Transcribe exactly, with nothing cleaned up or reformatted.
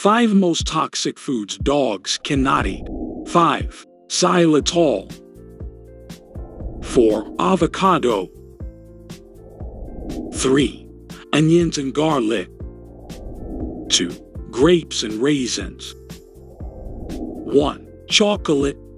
Five most toxic foods dogs cannot eat. five. Xylitol. four. Avocado. three. Onions and garlic. two. Grapes and raisins. one. Chocolate.